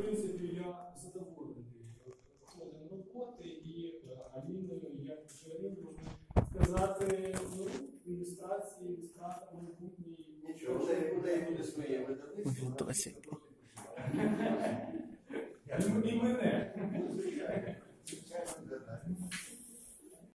принципі, я задоволений ходом роботи і Аліною, як джерелом, можна сказати, ну, ілюстрації, ілюстратор майбутній. Нічого, у неї буде своє видавництво. І мене.